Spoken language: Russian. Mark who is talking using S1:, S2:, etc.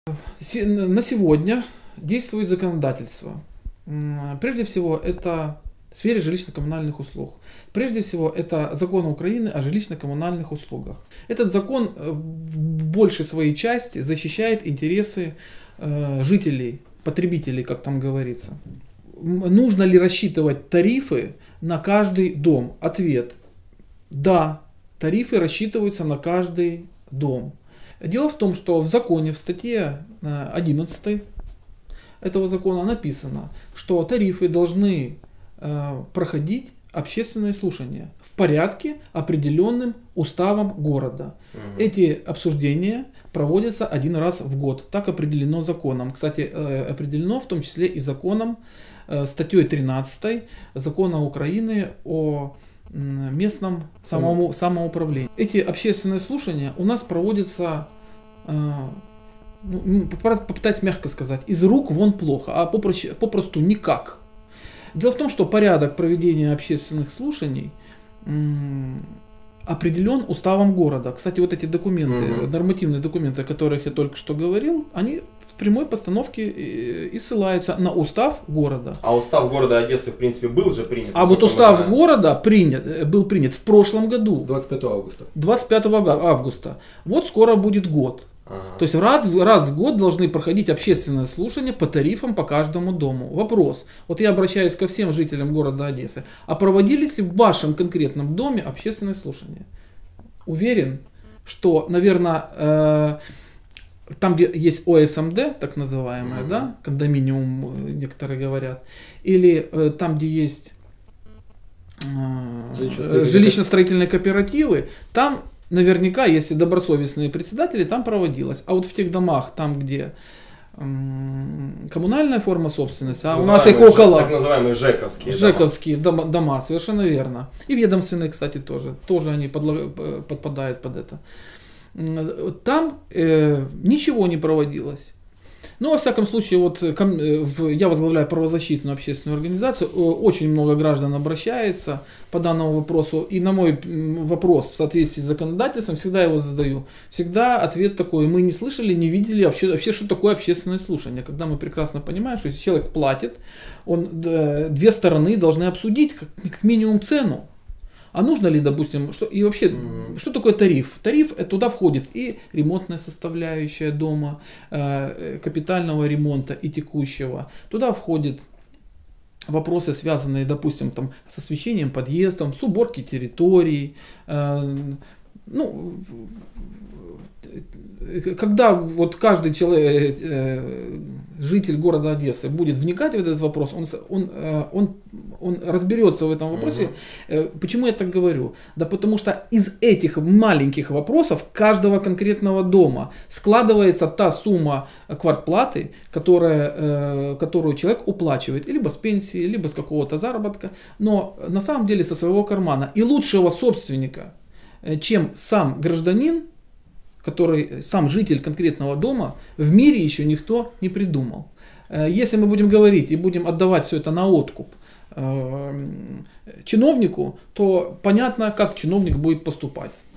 S1: На сегодня действует законодательство. Прежде всего, это в сфере жилищно-коммунальных услуг. Прежде всего, это закон Украины о жилищно-коммунальных услугах. Этот закон в большей своей части защищает интересы жителей, потребителей, как там говорится. Нужно ли рассчитывать тарифы на каждый дом? Ответ: да, тарифы рассчитываются на каждый дом. Дело в том, что в законе, в статье 11 этого закона написано, что тарифы должны проходить общественные слушания в порядке, определенным уставом города. Эти обсуждения проводятся один раз в год. Так определено законом. Кстати, определено в том числе и законом, статьей 13 закона Украины о местном самоуправлении. Эти общественные слушания у нас проводятся, попытаюсь мягко сказать, из рук вон плохо, а попросту никак. Дело в том, что порядок проведения общественных слушаний определен уставом города. Кстати, вот эти документы, нормативные документы, о которых я только что говорил, они в прямой постановке и ссылаются на устав города.
S2: А устав города Одессы, в принципе, был же принят.
S1: А вот устав города был принят в прошлом году.
S3: 25 августа.
S1: 25 августа. Вот скоро будет год. То есть раз в год должны проходить общественные слушания по тарифам по каждому дому. Вопрос. Вот я обращаюсь ко всем жителям города Одессы. А проводились ли в вашем конкретном доме общественные слушания? Уверен, что, наверное, там, где есть ОСМД, так называемая, да, кондоминиум, некоторые говорят, или там, где есть жилищно-строительные кооперативы, там наверняка, если добросовестные председатели, там проводилось. А вот в тех домах, там, где коммунальная форма собственности, а у нас их около.
S2: Так называемые
S1: ЖЭКовские дома, совершенно верно. И ведомственные, кстати, тоже они подпадают под это. Там ничего не проводилось. Но, во всяком случае, вот я возглавляю правозащитную общественную организацию, очень много граждан обращается по данному вопросу, и на мой вопрос в соответствии с законодательством всегда его задаю. Всегда ответ такой: мы не слышали, не видели вообще что такое общественное слушание. Когда мы прекрасно понимаем, что если человек платит, две стороны должны обсудить как минимум цену. А нужно ли, допустим, и вообще, что такое тариф? Тариф, туда входит и ремонтная составляющая дома, капитального ремонта и текущего. Туда входят вопросы, связанные, допустим, там, с освещением подъездов, с уборкой территорий. Когда вот каждый человек, житель города Одессы будет вникать в этот вопрос, он разберется в этом вопросе. Почему я так говорю? Да потому что из этих маленьких вопросов каждого конкретного дома складывается та сумма квартплаты, которую человек уплачивает либо с пенсии, либо с какого-то заработка, но на самом деле со своего кармана. И лучшего собственника, чем сам гражданин, который сам житель конкретного дома, в мире еще никто не придумал. Если мы будем говорить и будем отдавать все это на откуп чиновнику, то понятно, как чиновник будет поступать.